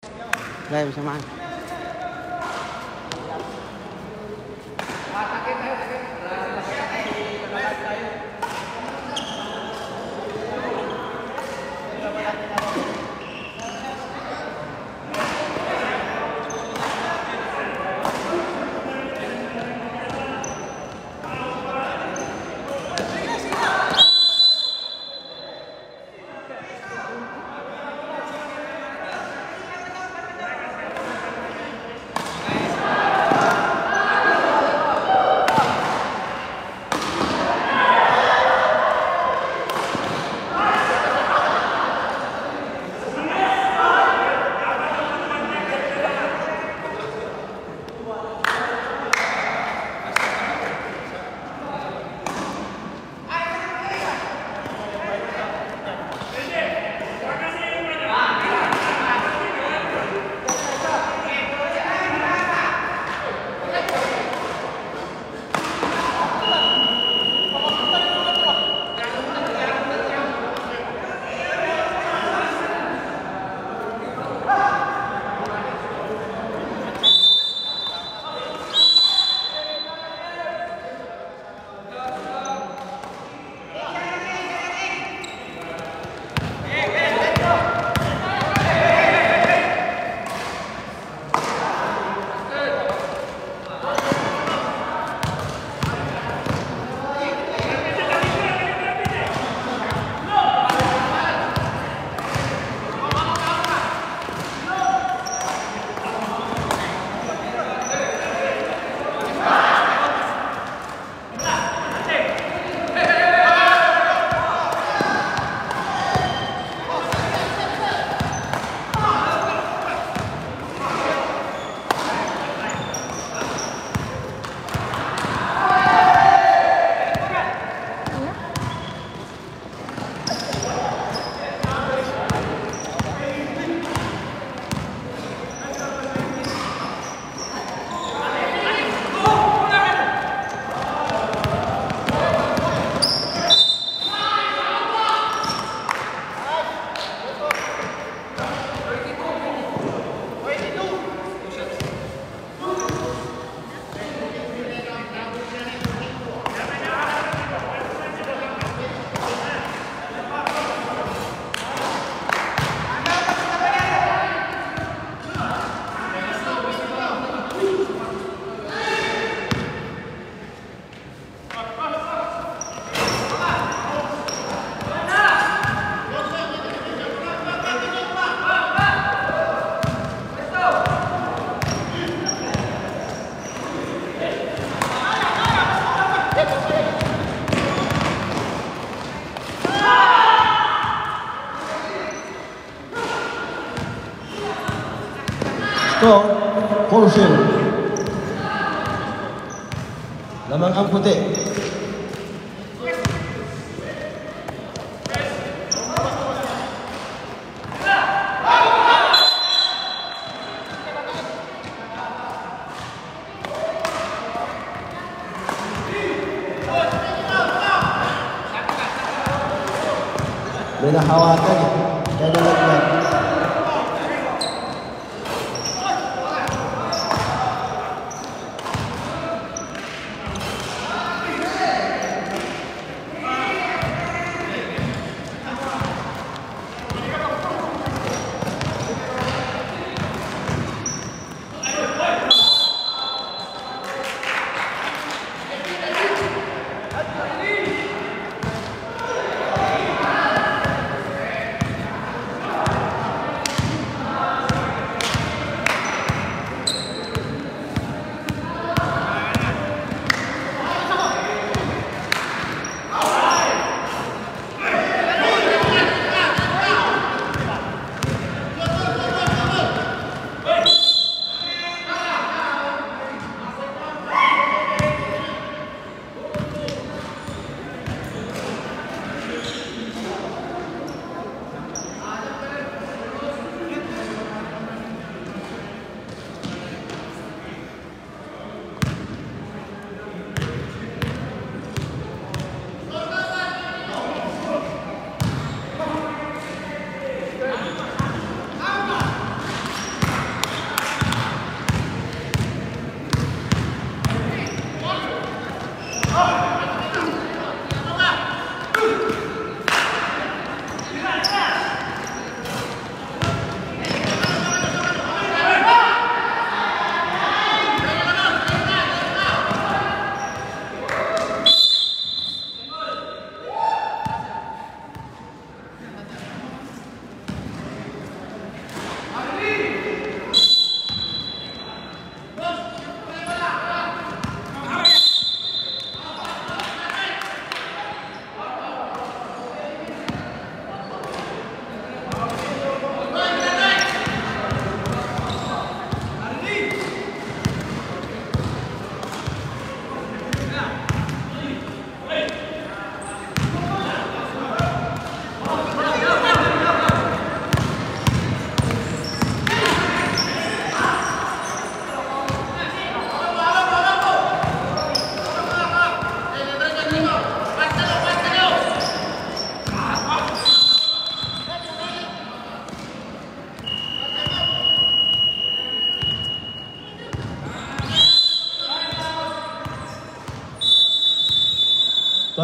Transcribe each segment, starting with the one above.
Đây bisa main. Skor Polsir Lamang putih. Beda khawatir ada lagi.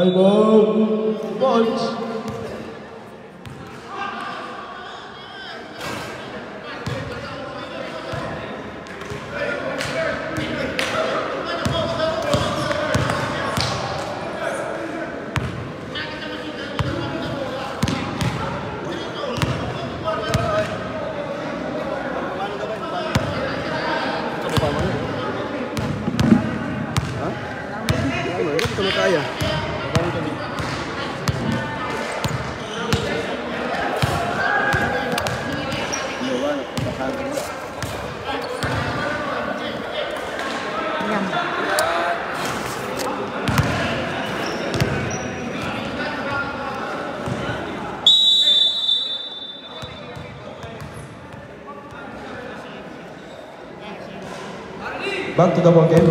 Timeout. Points. Back to the ball game.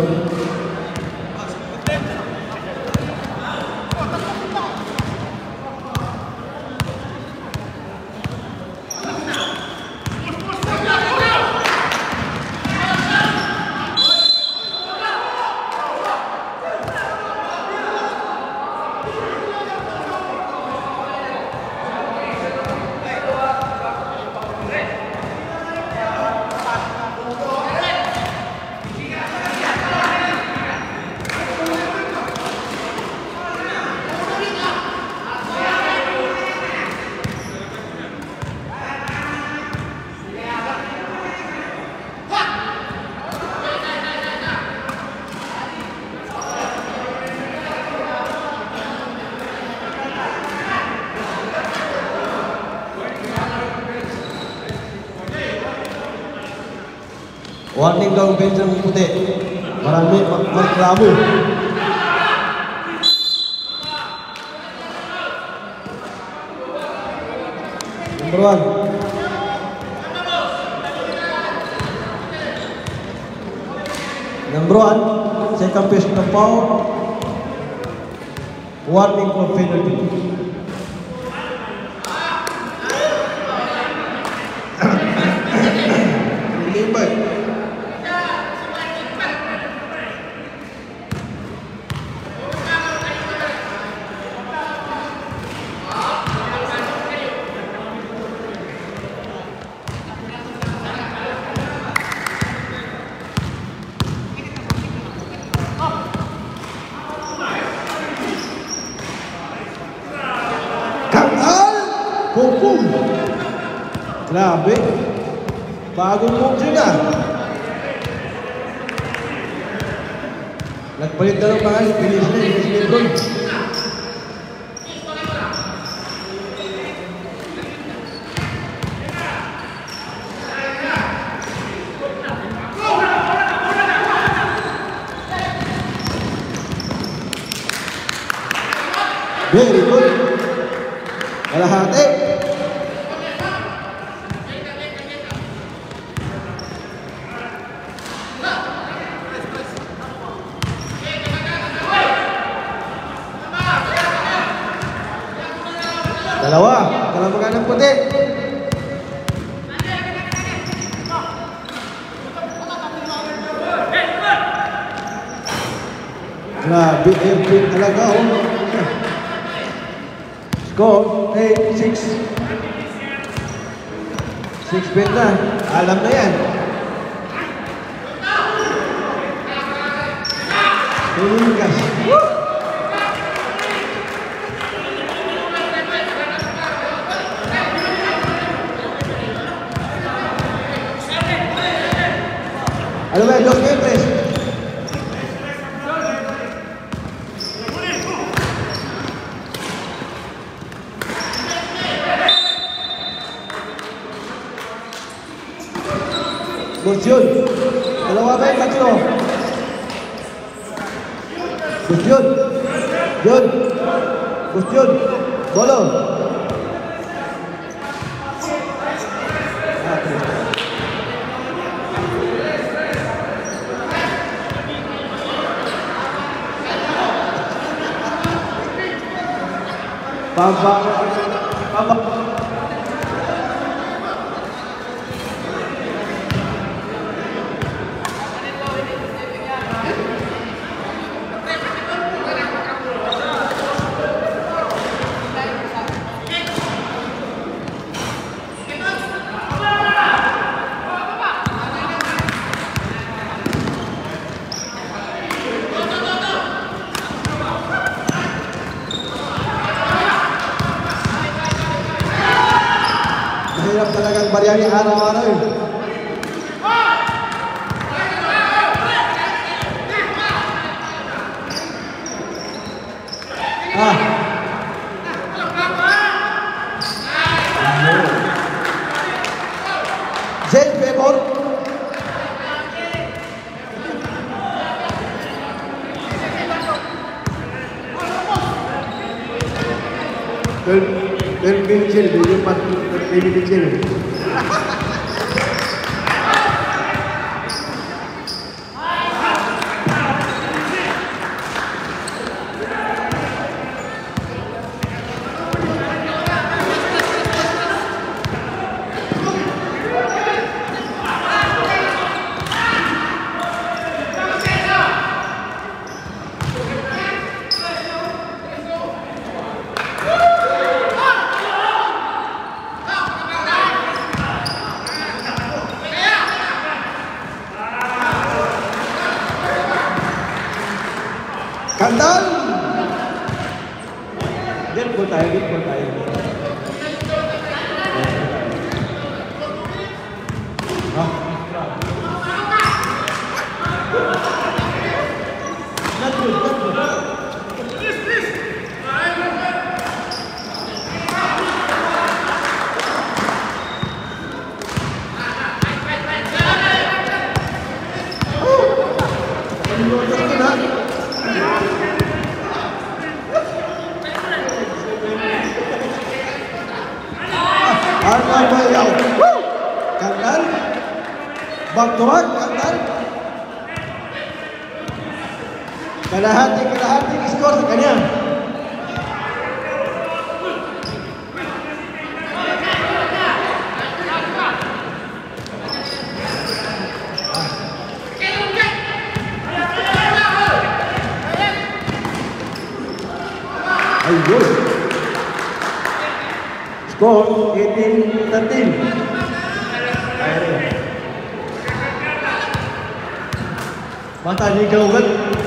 Warning daw bench ng puti. Marami magreklamo. Number 1. Number 1, second fish ng foul. Warning for penalty. Pum. Grabe. Bagong move yun ah. Nagpalit na lang pa kayo. Finish na yun. Doon. Very good. Kalahati. Dalawa. Kalamagan ng puti. Grabe, airplane talaga. Score, 8-6. 6 bet na. Alam na yan. Tuligas. Ano ba? Dos membres. Gusyon. Dalawa ba yung tatlo? Gusyon. Yun. Gusyon. Bolo. Papa. di araw-araw. Jen Pebor. Dan kecil dia lepas baby kecil. Kantan. Dia pun tahu. Kantan. Bakturak Kantan. Kada hati skor sekalinya. Ayo. Skor 18-13. Mata digalukan.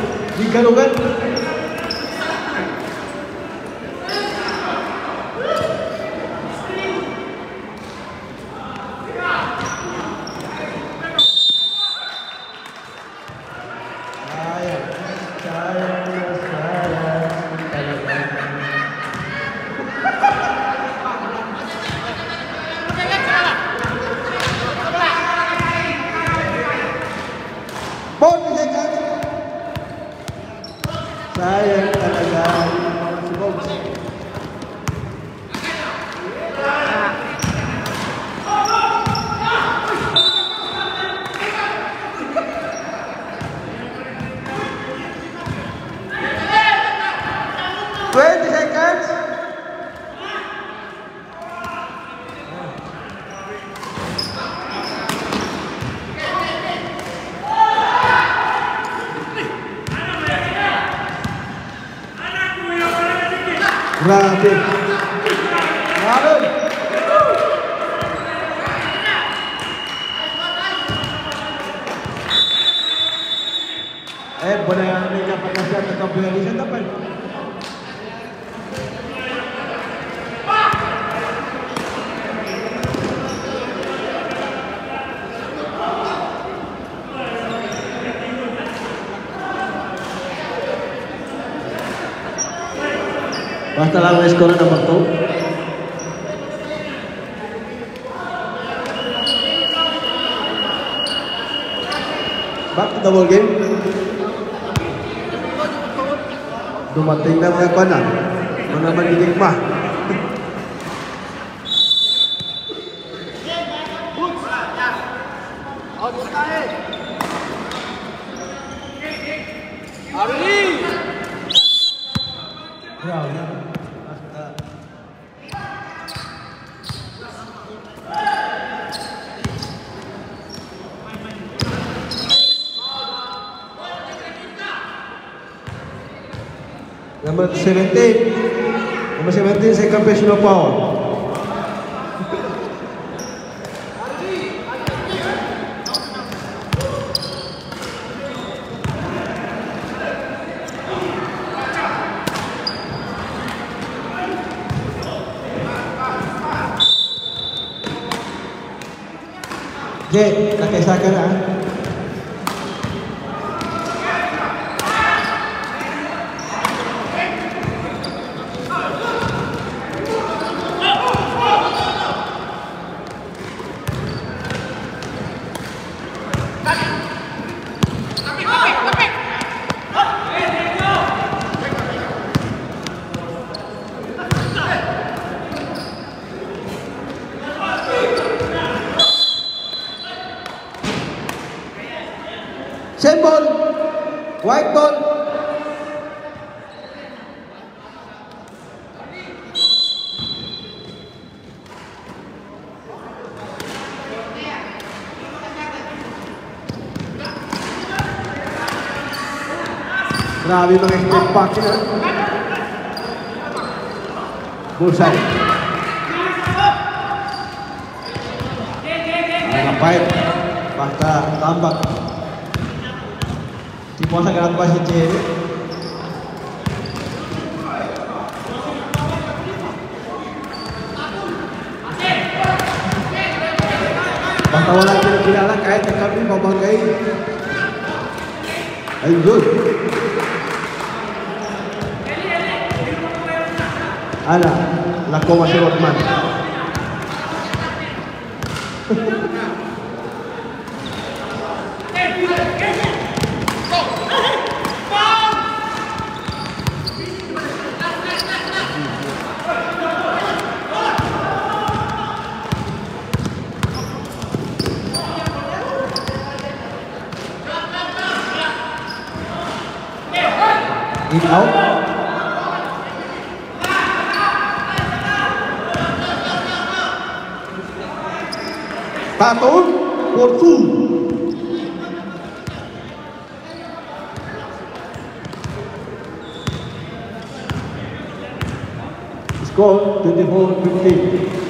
Sayang talaga. Rabi. Boleh mereka pakaian atau beli di sana apa? Basta lang skor na number 2. Back to the ball game. Dumating na mga kanan. Mga manigigma. Number 17. Number 17, second personal foul. Cik, tak kisahkan lah. Set ball, white ball. Grabe mga step back na. Bullseye. Ngapain? Basta tambak. Di puasa ganat ba si Cik? Basta wala kinakilala kahit kami babagay. Ayun. Ala, lako masih Rodman. In out. Taton for 2. Score 24-15.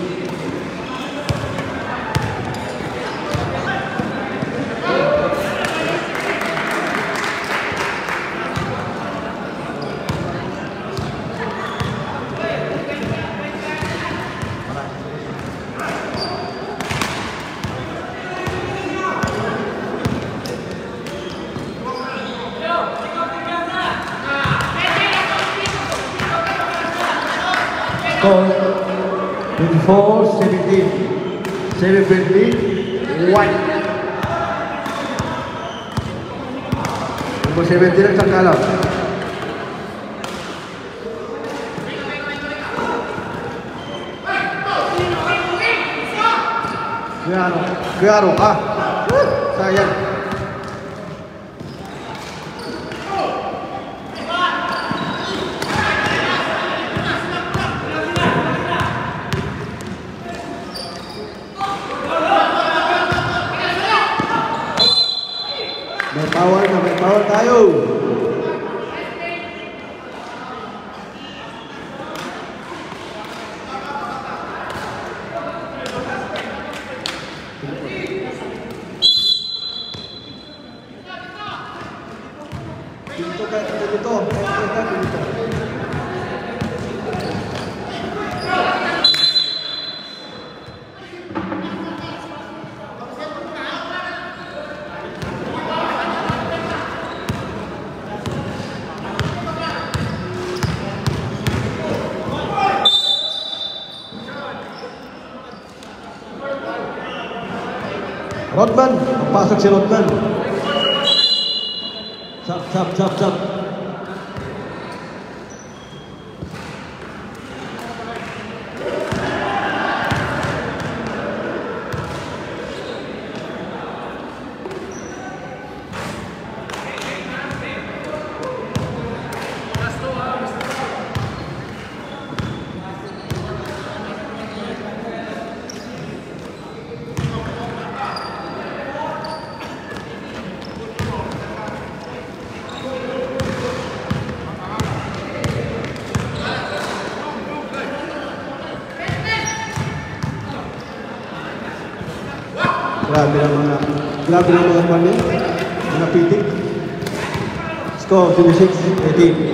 Score 24-17. 7-20 white. Number 17 ang sakala. Claro, sayang. May power tayo. Rodman, pasok si Rodman. Sap. Grabe ng mga panin, mga pitik. Score 26-18.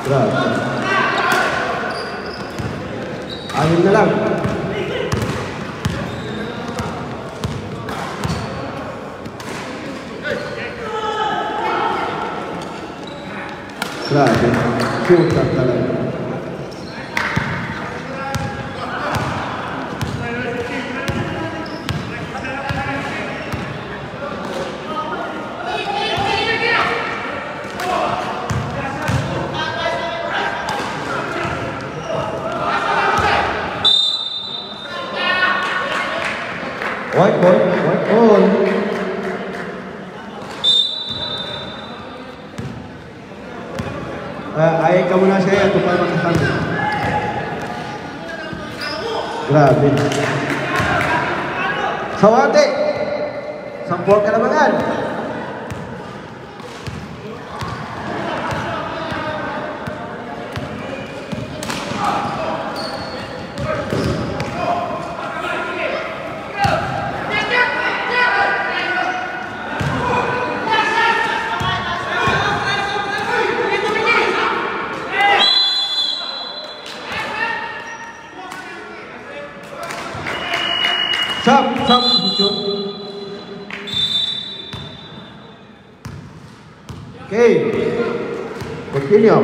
Grabe. Ayun na lang. Grabe. Shooter talaga. White ball. Ayun ka muna siya, ito pa makasama. Grabe. Sawate! Sampol ka naman yan. Stop, position. Okay. Continue.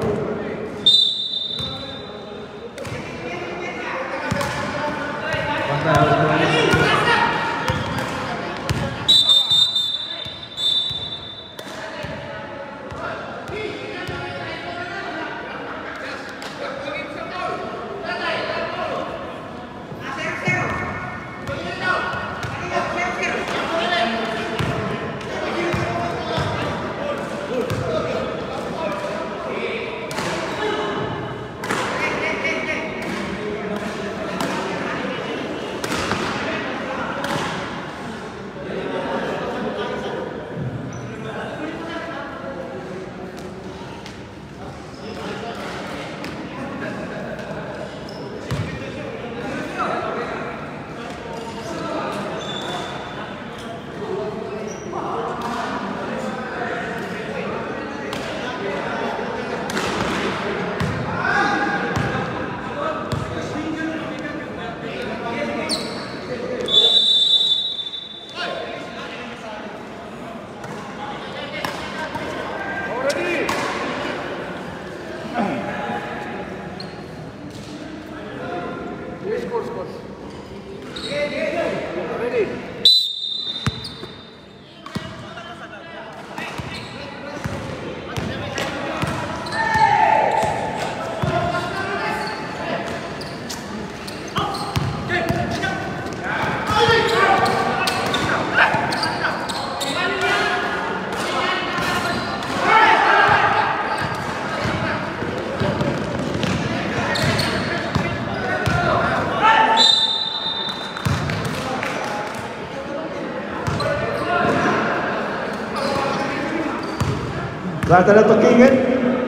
Rata na tukingan.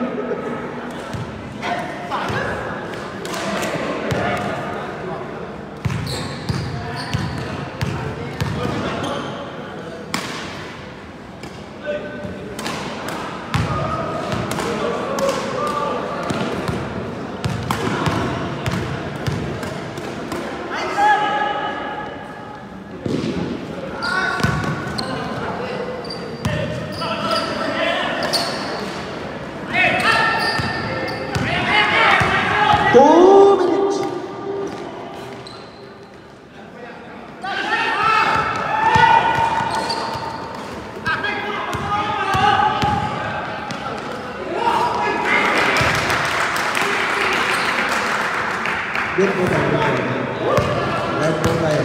Lihat po tayo.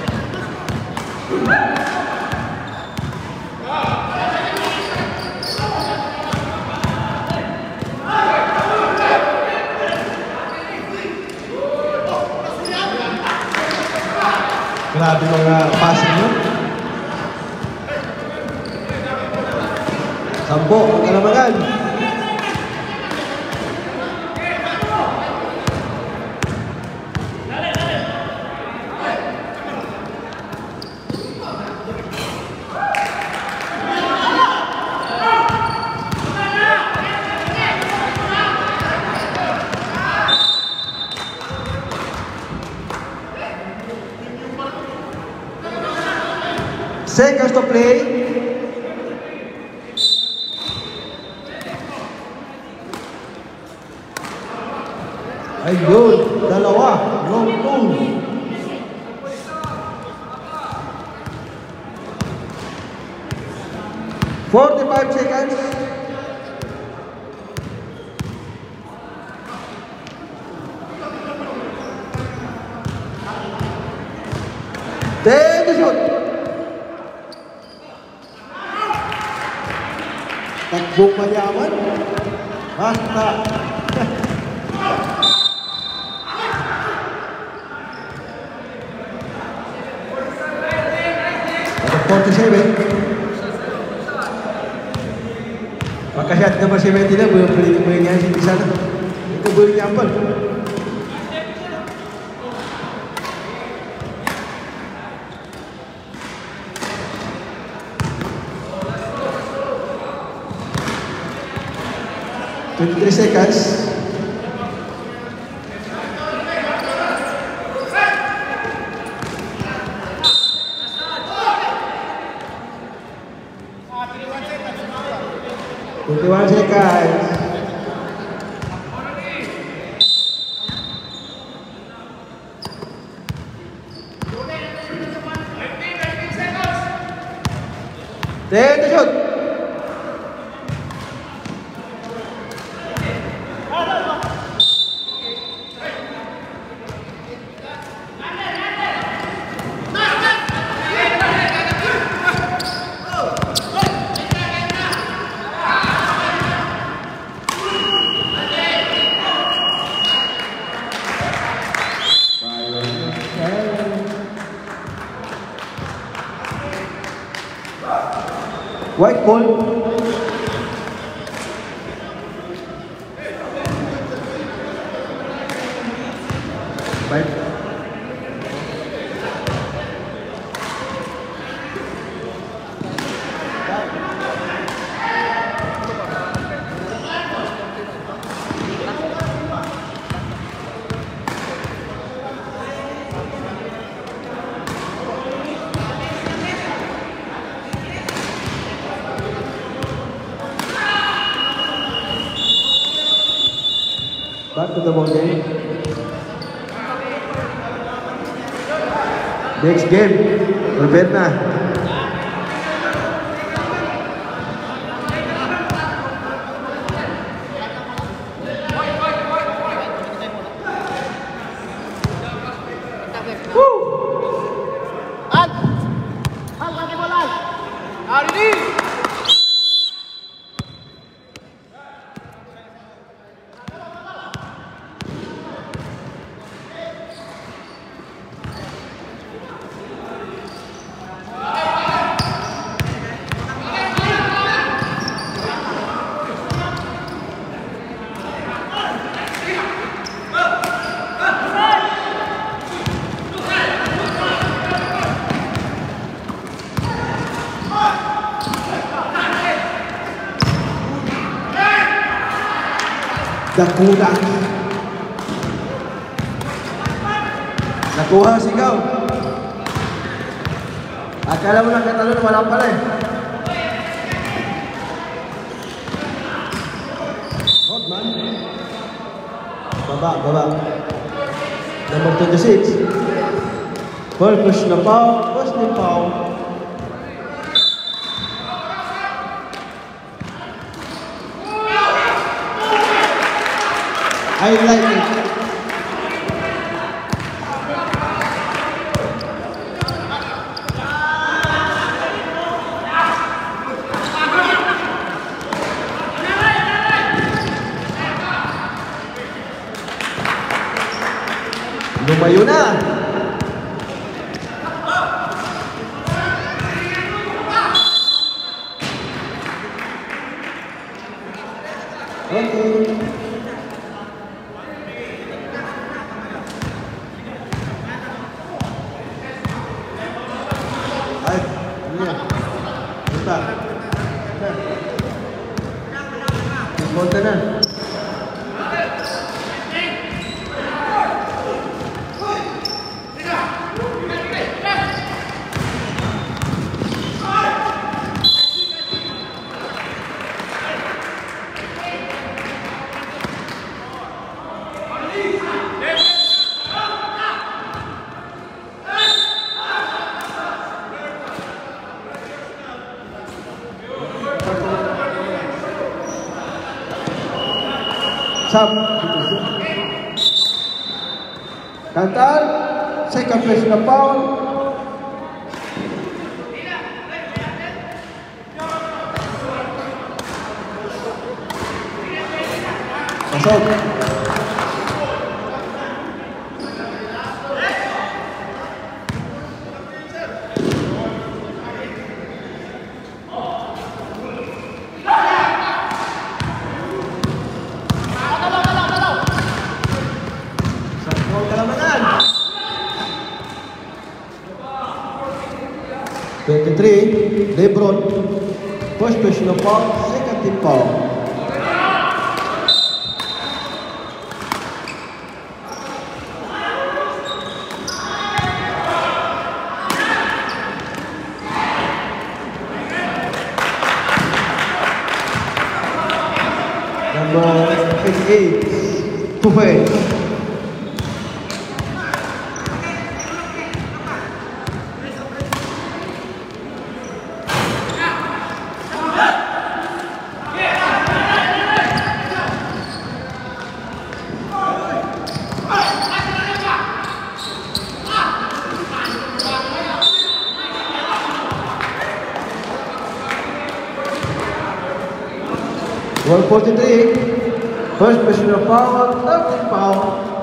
Grabe mga passing nyo. 10 ang Kalamangan. seconds to play. Ayun, dalawa, long pull. 45 seconds. Then the shoot. Takbong mayaman. Basta. 47. Makasih number 70 dah beri yang di sana. Itu beri apa? Twenty-three seconds. Terima kasih guys. Then the shoot. White ball. Baik. Back to the ball game. Next game, Roberta. Nakuha. Nakuha sigaw. Akala mo lang katalon, wala pala eh. Hot man. Baba. Number 26. Push na foul. Push na foul. I like it. Lumayo na. Okay. Monta na. Sub. Kantar. Second personal foul. Masuk. Satu kemenangan. 23, LeBron. First personal foul, second team foul. Number 88, Tufel. Ball 43, first personal foul, third team foul.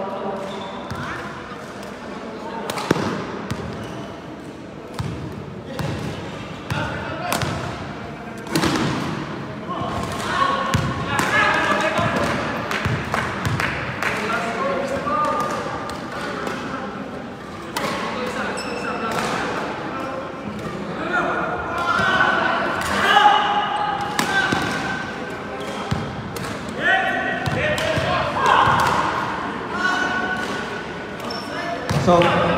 So,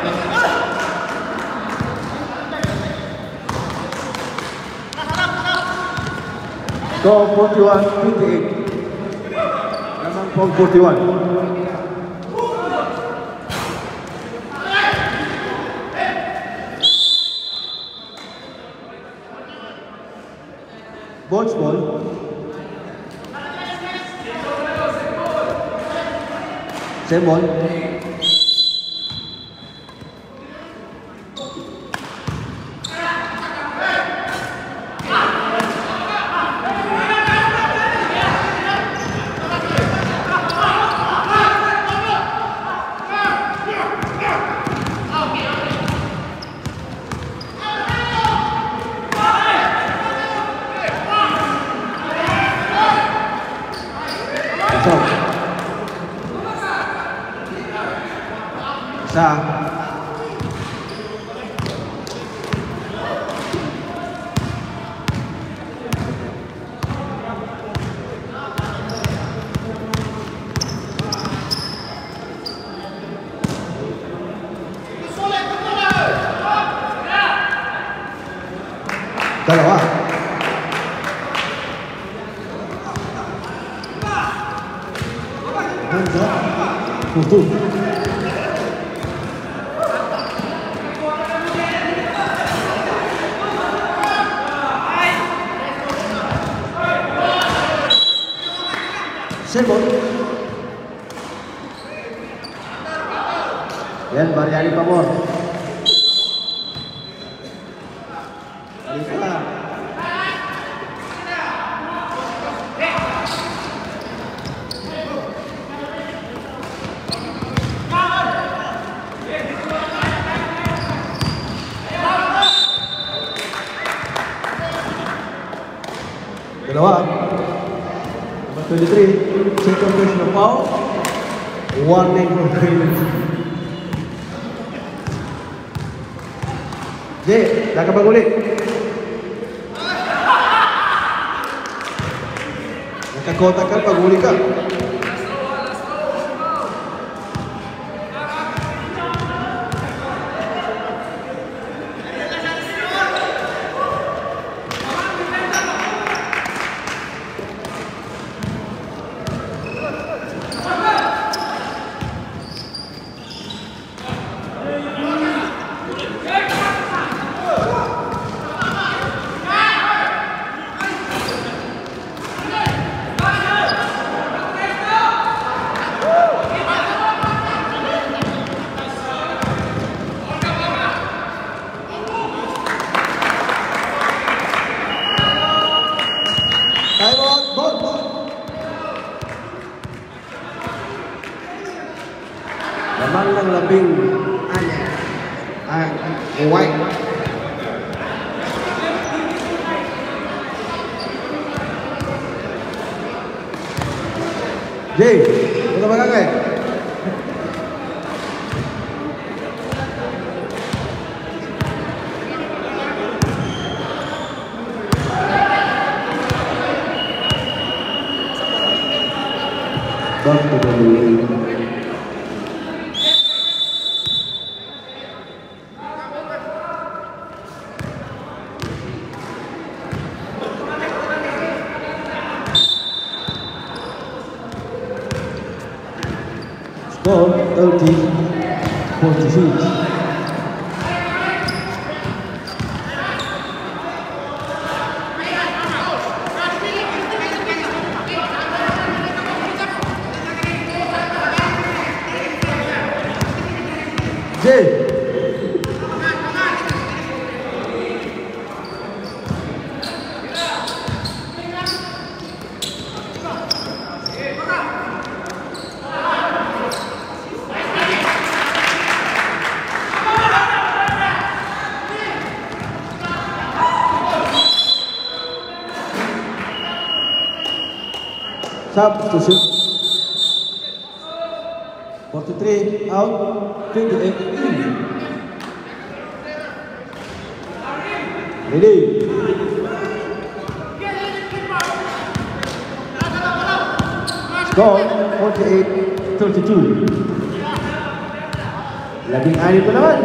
score 41-28. Memang 41. Bounce ball. Same ball. Sah. Dalawa. Sebut. Yan Baryani Pamor. Alisa. Dalawa. 23, second personal foul, warning for violence. J, nakabag ulit. Nakakota ka, pag-uli ka. ng labing white. Jay, ano ba kagay? Back to the lead. Score 30-46. Jay. Substitution. 43 out, 28 in. Ready. Score 48-32. Labing anim pa naman.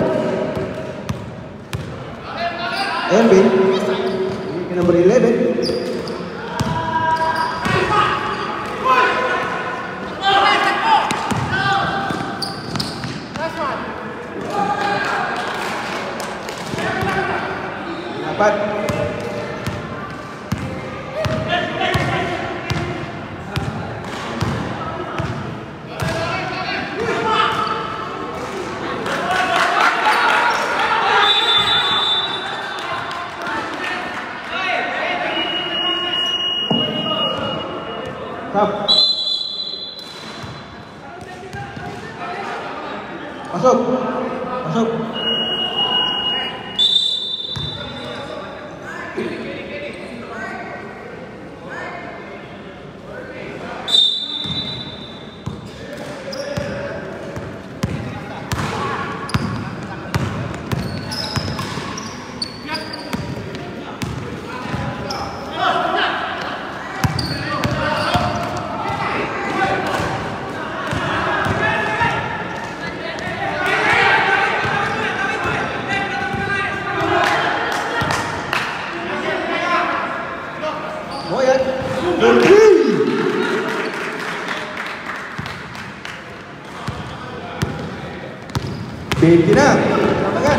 Embil, number 11. Dapat. Stop. Masuk. Masuk. Moyan. Benti na. Tamagan.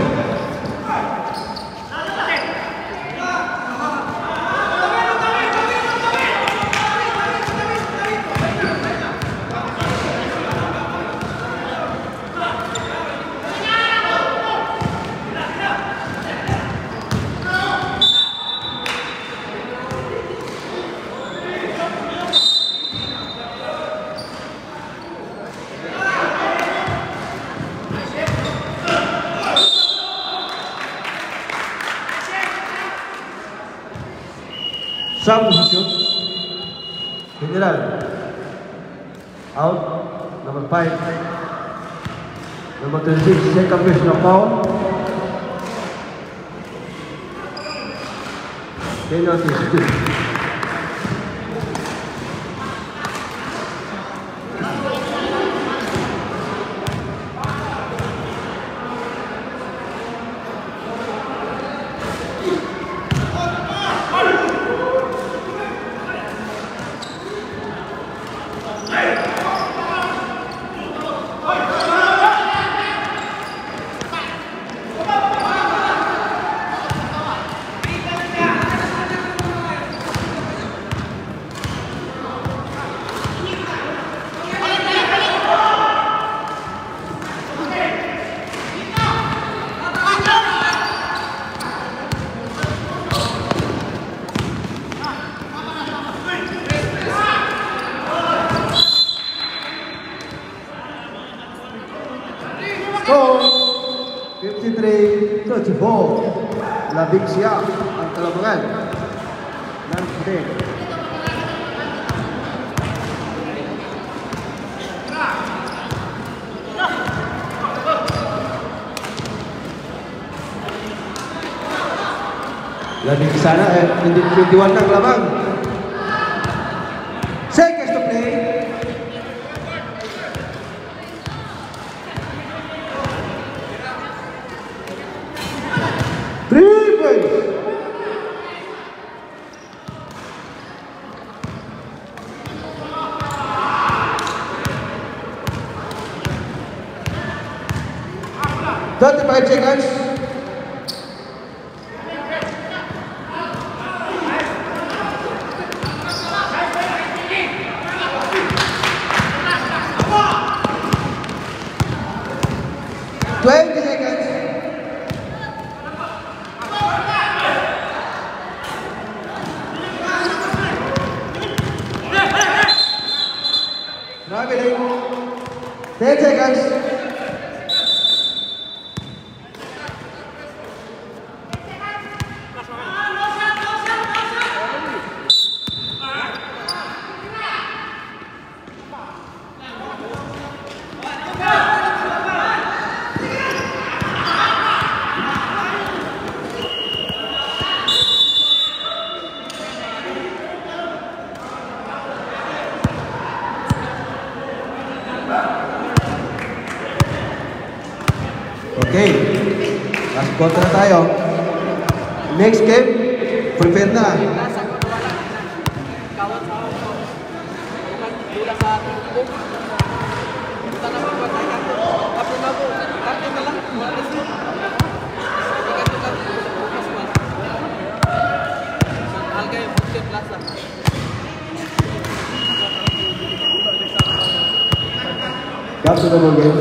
Substitution. General. Out. Number 5. Number 26. Second personal foul. Penalty shoot. 34, labing siya ang kalabangan ng puti. Labing sana hindi 21 ng labang. Seconds to play. Thirty-five seconds. Traveling. 10 seconds. Okay, last quarter na tayo. Next game, prepare na. Kapso na mo game.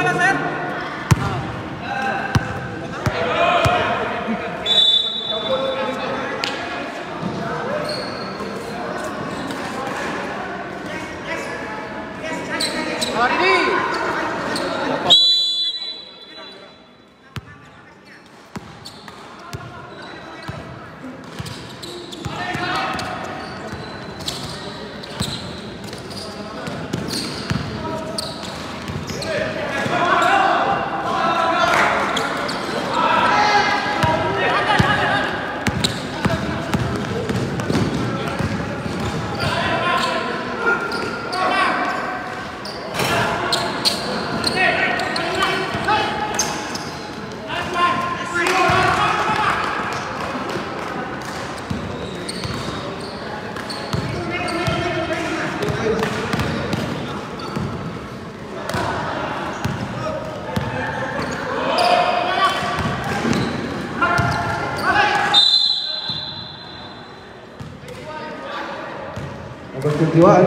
Number 21.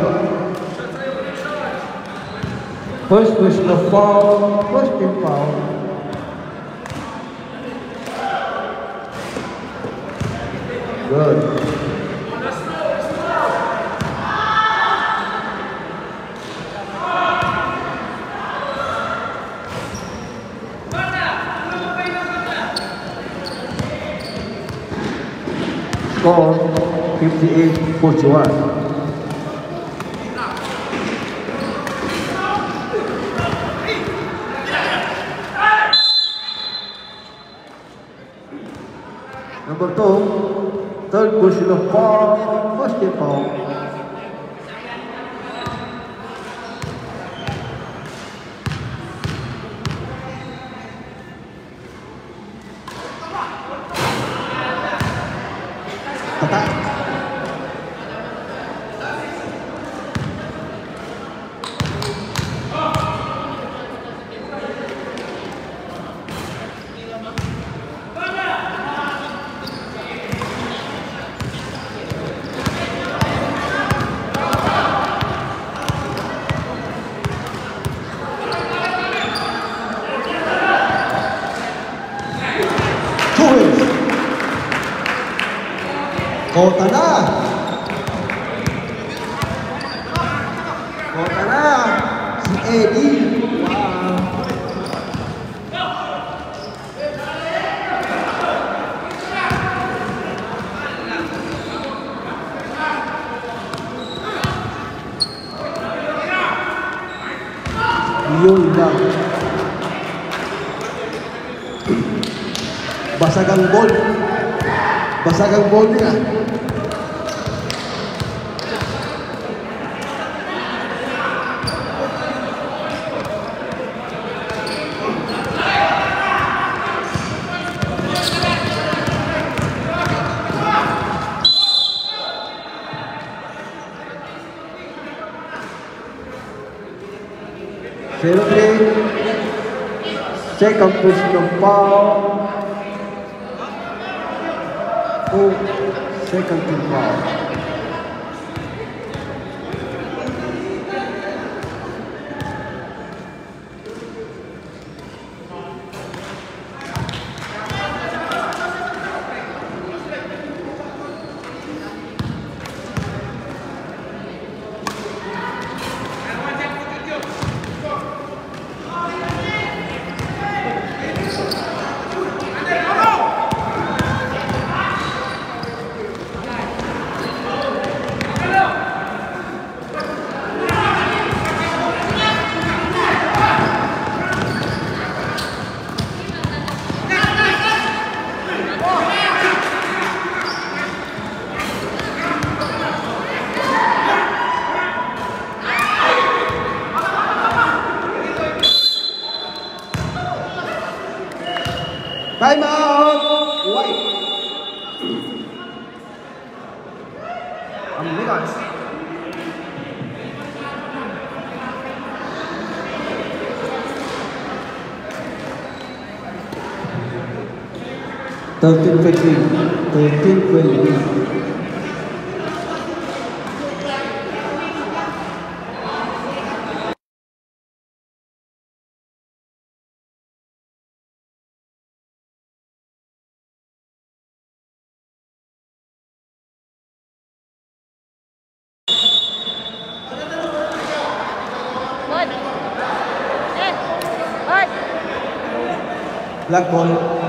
First question of foul, first team foul. Good. Score 58-41. Number 2, third question of foul, first team foul. Tatak. Kota na! Kota na! Si Eddie! Wow! Yun lang. Basag ang ball. Basag ang ball niya. Second personal foul. Oh, second team foul. Time out! White. Amigas. Thirteen 12. Black ball.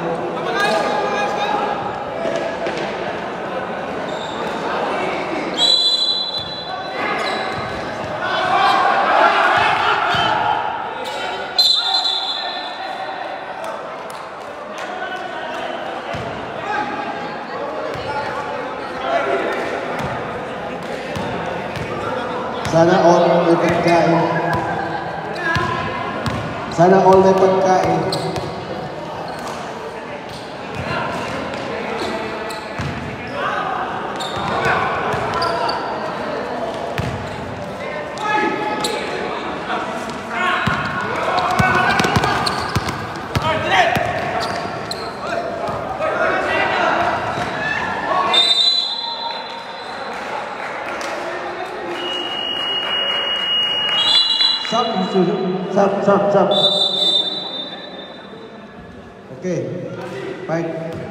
Sana all may pagkain. Sana all may pagkain. Stop. Okay, fight.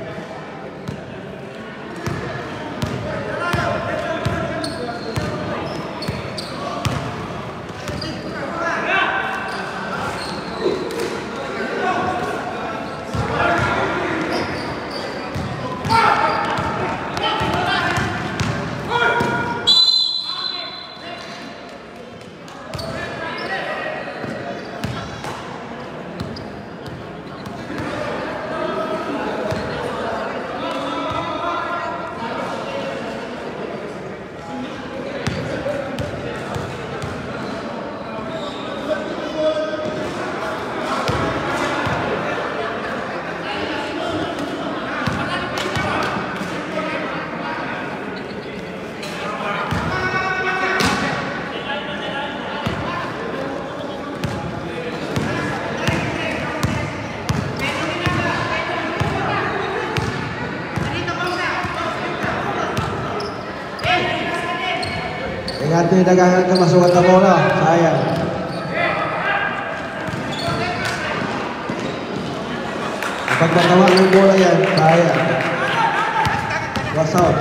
Ingatan dagangan kemasukan ke bola, sayang. Kapag natawa ng bola yan, sayang. Was out.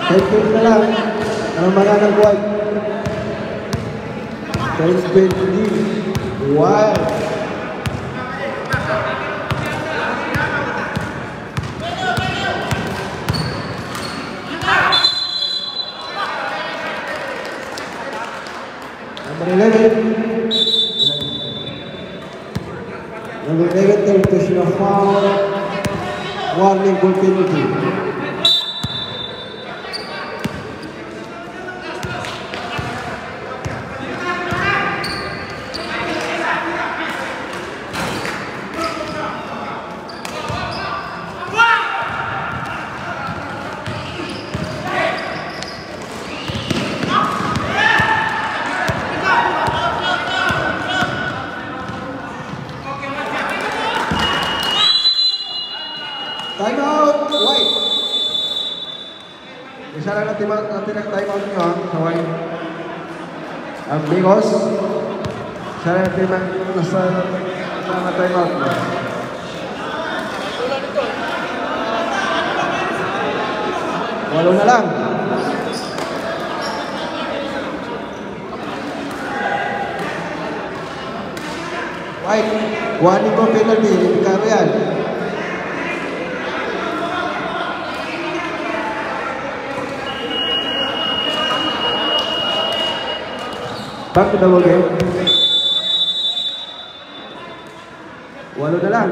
Head na lang. Ang mga ng white. 10-20. Wild. Number 11. Number 11, third personal foul. Warning for penalty. Time out, White. Isa lang natin ang time out nyo sa White. Amigos, isa lang natin ang time out nyo. Walo na lang. White, warning for penalty, hindi karo yan. Back to double game. Walo na lang.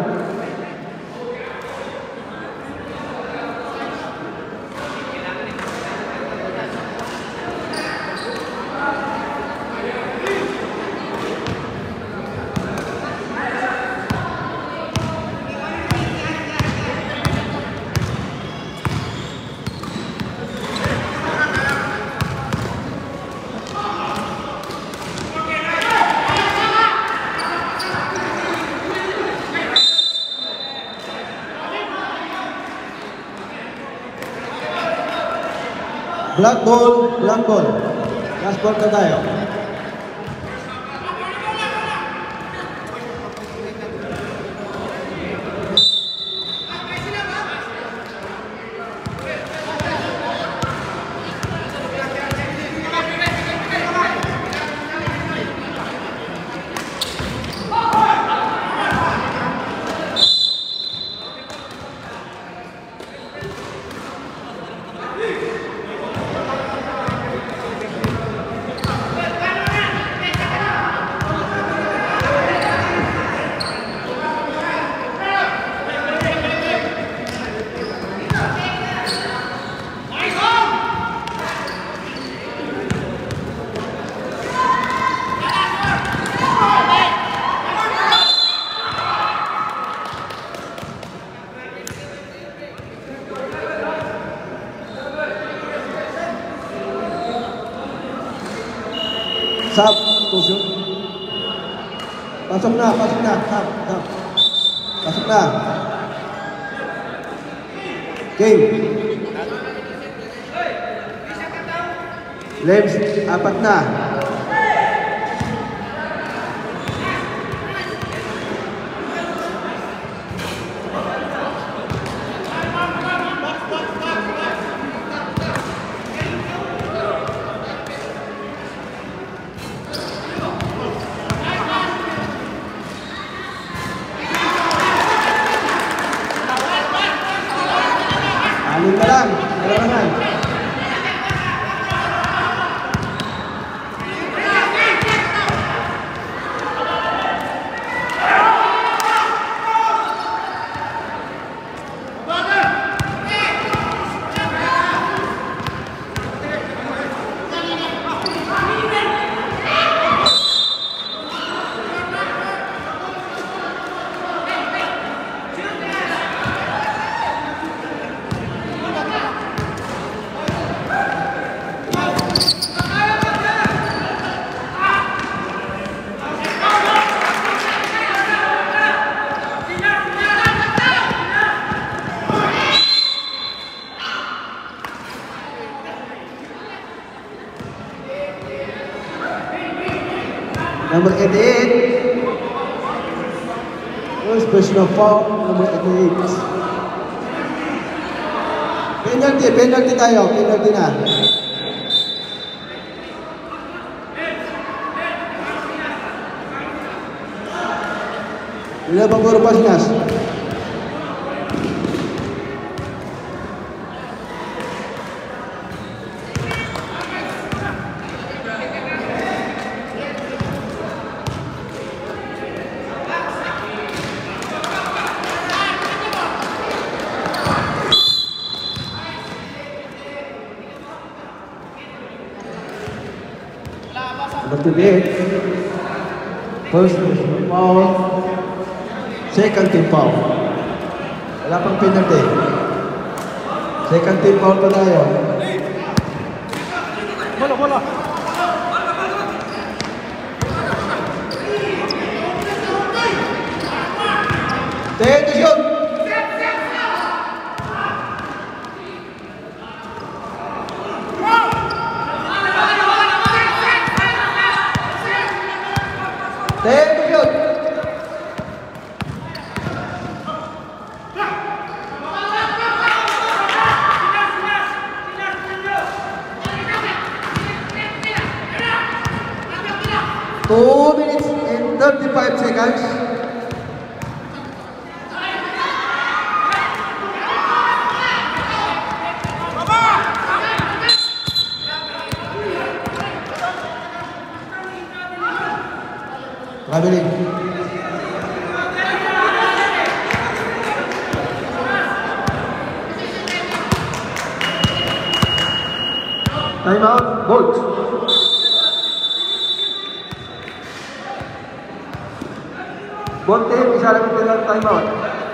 Black ball, black ball. Last ball na tayo. Sab, tusok. Pasok na, sab. Pasok na. Game. Lems, 4 na. Alin na lang, kailangan. Number 88. First personal foul, number 88. penalty tayo, penalty na. Ilan pa puro pasinas? Number 28. First foul. Second team foul. Wala pang penalty. Second team foul pa tayo. Bola. Take the shot. Take the shot. 2 minutes and 35 seconds. Traveling. Time out, Bolt. Bolt team, isa lang lang time out.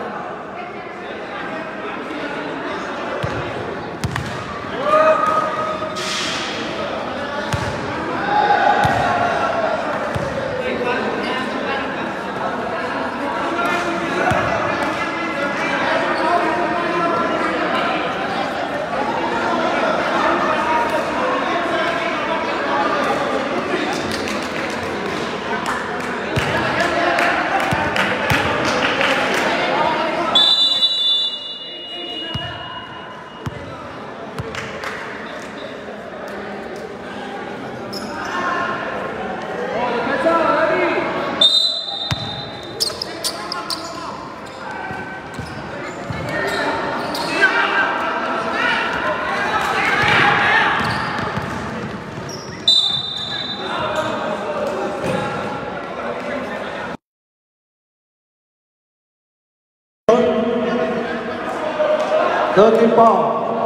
Third ball.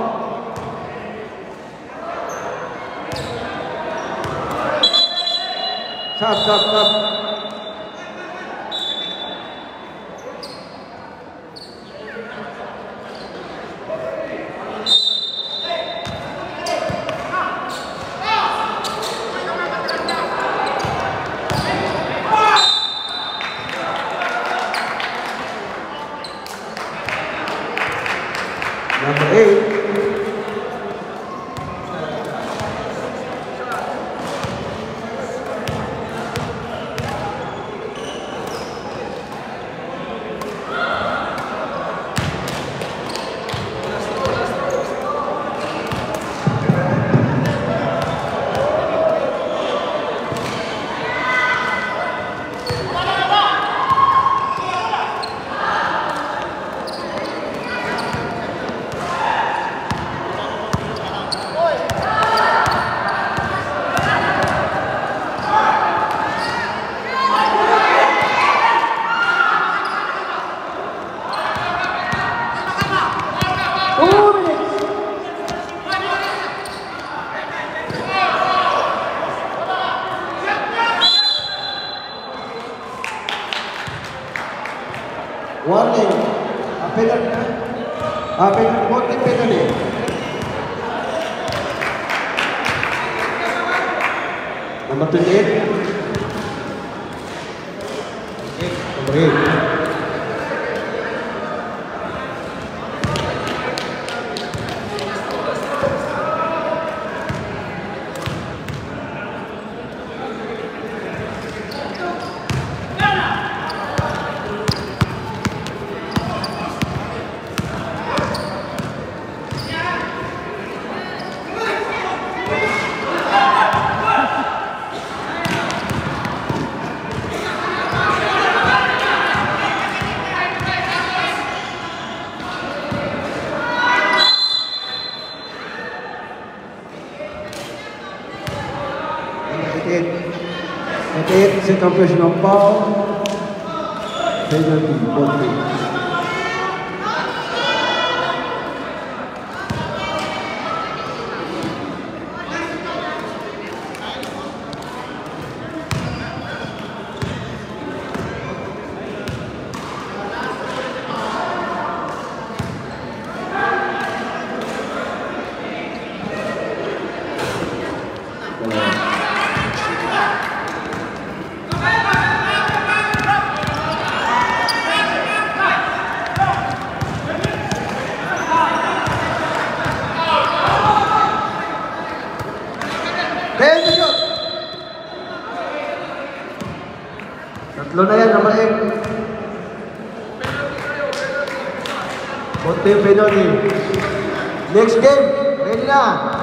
Stop. Number 8. Warning, penalty. Number 28. Number 8. 88, second personal foul. Penalty, ball play. Tatlo na yan, number 8. Konti yung penalty. Next game, ready na.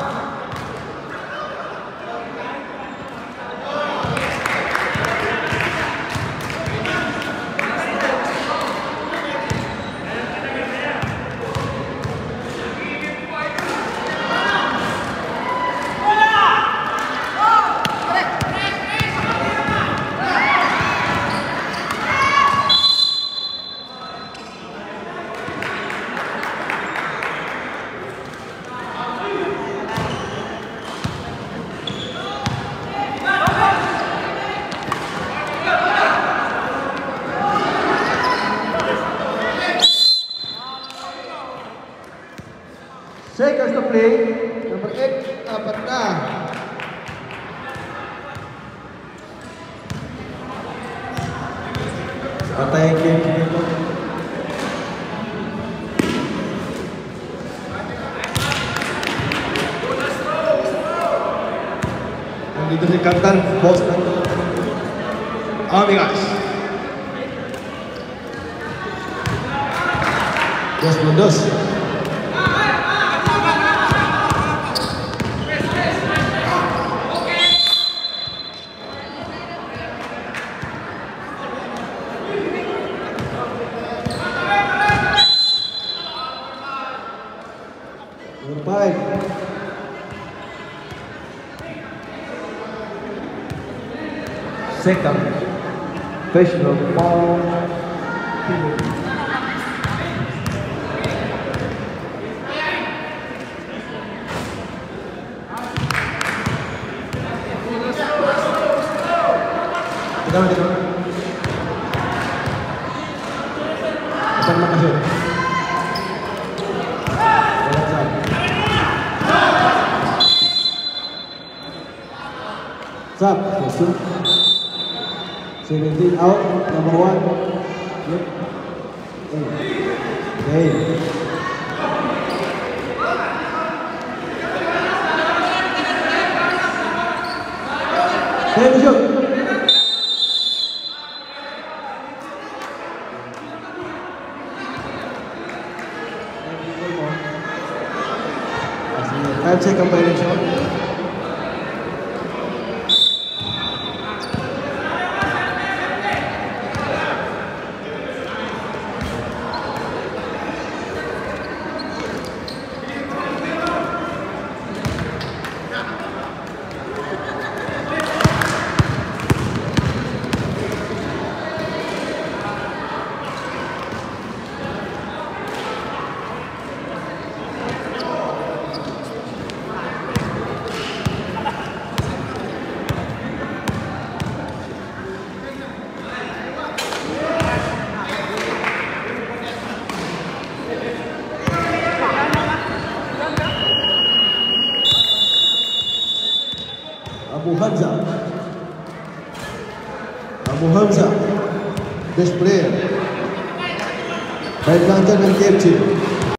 Seconds to play. Number 8, apat na. Patay ang game dito. Nandito si Captain, boss ng Amigas. Dos mundos. Baik. Second personal foul. Kita. Terima kasih. Stop. 17 out. Number 1. Yep. Okay. Hey, shoot. I'll take a play shot. Abu Hamzah, best player. Baik London dan KFC.